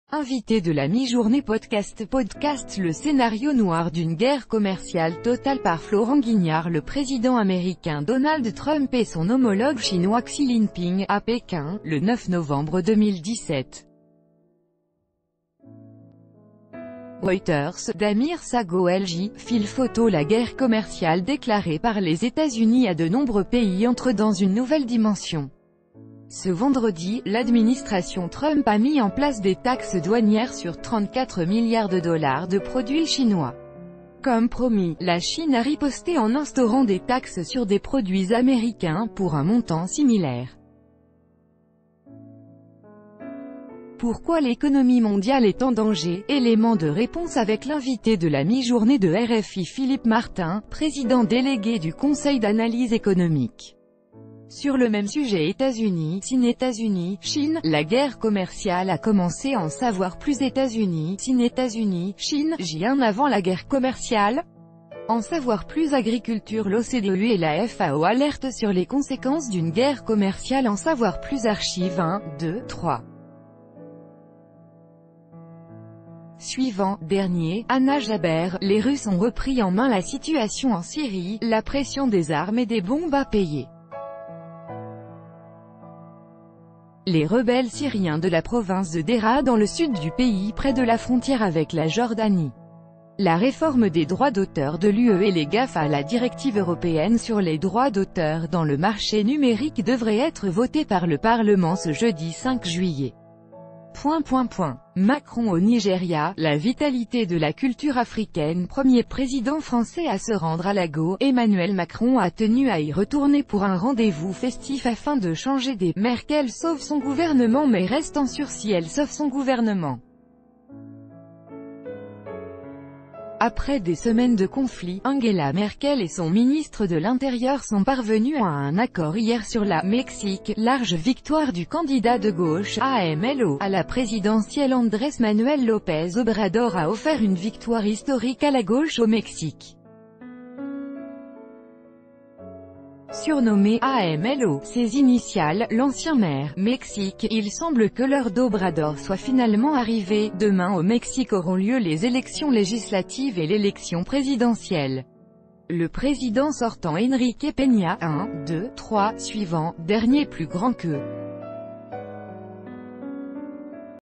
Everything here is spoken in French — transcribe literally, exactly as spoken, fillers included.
Invité de la mi-journée podcast podcast le scénario noir d'une guerre commerciale totale par Florent Guignard. Le président américain Donald Trump et son homologue chinois Xi Jinping, à Pékin, le neuf novembre deux mille dix-sept. Reuters, Damir Sago-L J, fil photo. La guerre commerciale déclarée par les États-Unis à de nombreux pays entre dans une nouvelle dimension. Ce vendredi, l'administration Trump a mis en place des taxes douanières sur trente-quatre milliards de dollars de produits chinois. Comme promis, la Chine a riposté en instaurant des taxes sur des produits américains pour un montant similaire. Pourquoi l'économie mondiale est en danger? Élément de réponse avec l'invité de la mi-journée de R F I Philippe Martin, président délégué du Conseil d'analyse économique. Sur le même sujet États-Unis, Chine États-Unis, Chine, la guerre commerciale a commencé en savoir plus États-Unis, Chine États-Unis, Chine, J un avant la guerre commerciale. En savoir plus agriculture. L'O C D E et la F A O alertent sur les conséquences d'une guerre commerciale. En savoir plus archive un, deux, trois. Suivant, dernier, Anna Jaber, les Russes ont repris en main la situation en Syrie, la pression des armes et des bombes à payer. Les rebelles syriens de la province de Deraa dans le sud du pays près de la frontière avec la Jordanie. La réforme des droits d'auteur de l'U E et les GAFA, la directive européenne sur les droits d'auteur dans le marché numérique devrait être votée par le Parlement ce jeudi cinq juillet. Point, point, point. Macron au Nigeria, la vitalité de la culture africaine. Premier président français à se rendre à Lagos, Emmanuel Macron a tenu à y retourner pour un rendez-vous festif afin de changer des Merkel sauve son gouvernement mais reste en sursis. Elle sauve son gouvernement. Après des semaines de conflit, Angela Merkel et son ministre de l'Intérieur sont parvenus à un accord hier sur la Mexique. Large victoire du candidat de gauche, A M L O, à la présidentielle. Andrés Manuel López Obrador a offert une victoire historique à la gauche au Mexique. Surnommé A M L O, ses initiales, l'ancien maire, Mexique, il semble que l'heure d'Obrador soit finalement arrivée. Demain au Mexique auront lieu les élections législatives et l'élection présidentielle. Le président sortant Enrique Peña, un, deux, trois, suivant, dernier plus grand que